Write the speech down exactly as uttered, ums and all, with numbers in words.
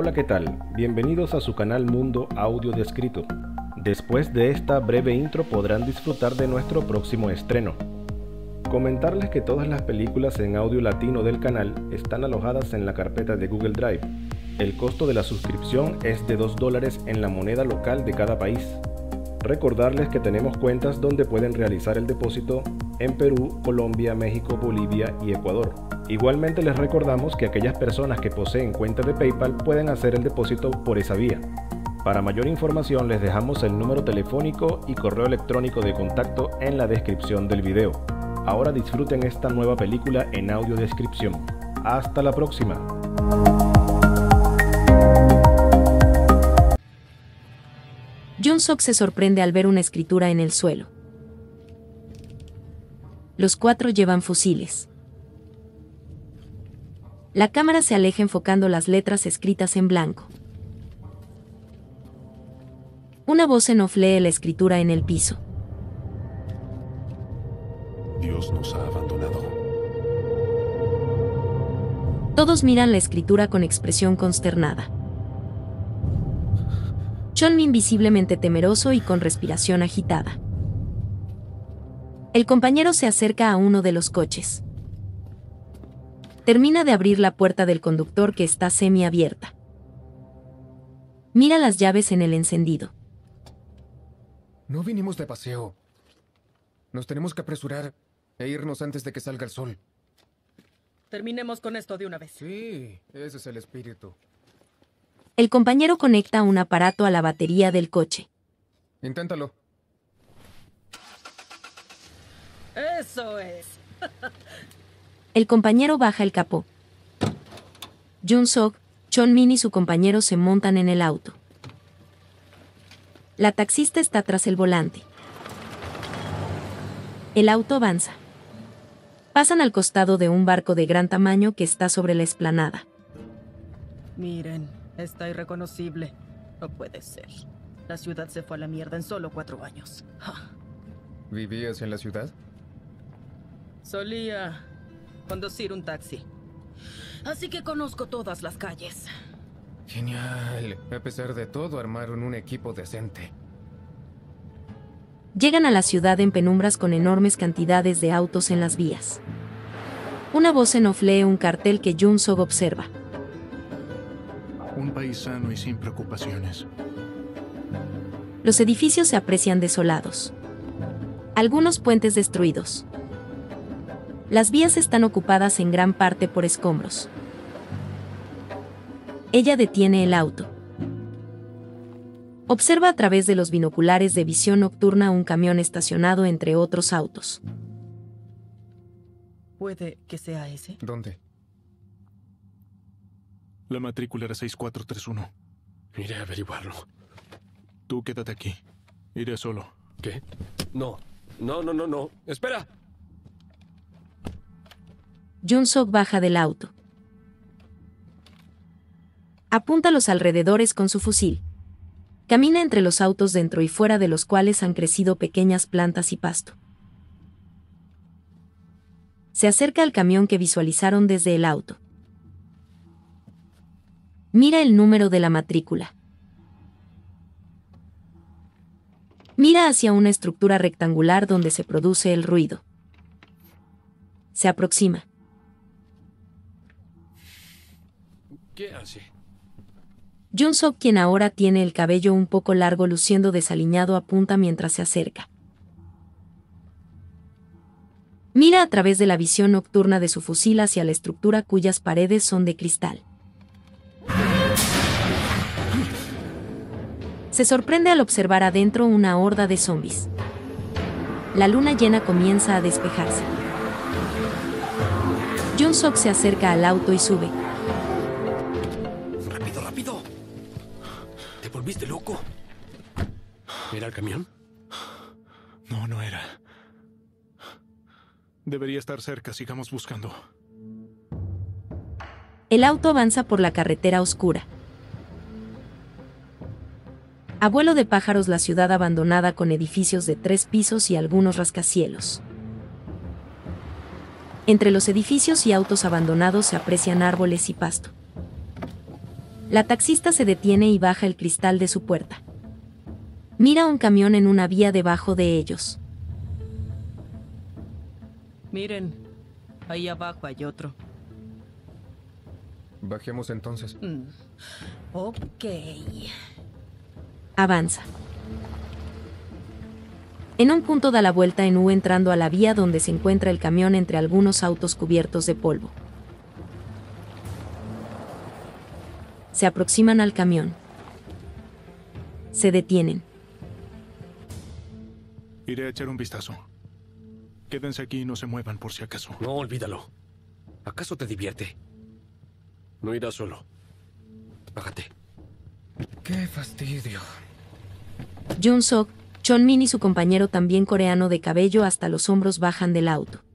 Hola, ¿qué tal? Bienvenidos a su canal Mundo Audio Descrito. Después de esta breve intro podrán disfrutar de nuestro próximo estreno. Comentarles que todas las películas en audio latino del canal están alojadas en la carpeta de Google Drive. El costo de la suscripción es de dos dólares en la moneda local de cada país. Recordarles que tenemos cuentas donde pueden realizar el depósito en Perú, Colombia, México, Bolivia y Ecuador. Igualmente les recordamos que aquellas personas que poseen cuenta de PayPal pueden hacer el depósito por esa vía. Para mayor información les dejamos el número telefónico y correo electrónico de contacto en la descripción del video. Ahora disfruten esta nueva película en audio descripción. Hasta la próxima. Jun-Sok se sorprende al ver una escritura en el suelo. Los cuatro llevan fusiles. La cámara se aleja enfocando las letras escritas en blanco. Una voz en off lee la escritura en el piso. Dios nos ha abandonado. Todos miran la escritura con expresión consternada. Chon-min visiblemente temeroso y con respiración agitada. El compañero se acerca a uno de los coches. Termina de abrir la puerta del conductor que está semiabierta. Mira las llaves en el encendido. No vinimos de paseo. Nos tenemos que apresurar e irnos antes de que salga el sol. Terminemos con esto de una vez. Sí, ese es el espíritu. El compañero conecta un aparato a la batería del coche. Inténtalo. ¡Eso es! El compañero baja el capó. Jun-Sok, Chon-min y su compañero se montan en el auto. La taxista está tras el volante. El auto avanza. Pasan al costado de un barco de gran tamaño que está sobre la explanada. Miren, está irreconocible. No puede ser. La ciudad se fue a la mierda en solo cuatro años. Ja. ¿Vivías en la ciudad? Solía conducir un taxi. Así que conozco todas las calles. Genial. A pesar de todo, armaron un equipo decente. Llegan a la ciudad en penumbras con enormes cantidades de autos en las vías. Una voz en off lee un cartel que Jun-Sok observa. Un país sano y sin preocupaciones. Los edificios se aprecian desolados. Algunos puentes destruidos. Las vías están ocupadas en gran parte por escombros. Ella detiene el auto. Observa a través de los binoculares de visión nocturna un camión estacionado entre otros autos. ¿Puede que sea ese? ¿Dónde? La matrícula era seis cuatro tres uno. Iré a averiguarlo. Tú quédate aquí. Iré solo. ¿Qué? No. No, no, no, no. ¡Espera! Jun-Sok baja del auto. Apunta a los alrededores con su fusil. Camina entre los autos dentro y fuera de los cuales han crecido pequeñas plantas y pasto. Se acerca al camión que visualizaron desde el auto. Mira el número de la matrícula. Mira hacia una estructura rectangular donde se produce el ruido. Se aproxima. ¿Qué hace? Jun-Sok, quien ahora tiene el cabello un poco largo luciendo desaliñado, apunta mientras se acerca. Mira a través de la visión nocturna de su fusil hacia la estructura cuyas paredes son de cristal. Se sorprende al observar adentro una horda de zombies. La luna llena comienza a despejarse. Jun-Sok se acerca al auto y sube. ¡Rápido, rápido! ¿Te volviste loco? ¿Era el camión? No, no era. Debería estar cerca. Sigamos buscando. El auto avanza por la carretera oscura. Abuelo de pájaros, la ciudad abandonada con edificios de tres pisos y algunos rascacielos. Entre los edificios y autos abandonados se aprecian árboles y pasto. La taxista se detiene y baja el cristal de su puerta. Mira un camión en una vía debajo de ellos. Miren, ahí abajo hay otro. Bajemos entonces. Mm. Ok. Avanza. En un punto da la vuelta en U entrando a la vía donde se encuentra el camión entre algunos autos cubiertos de polvo. Se aproximan al camión. Se detienen. Iré a echar un vistazo. Quédense aquí y no se muevan por si acaso. No, olvídalo. ¿Acaso te divierte? No irás solo. Bájate. ¡Qué fastidio! Jun-sok, Chon-min y su compañero también coreano de cabello hasta los hombros bajan del auto.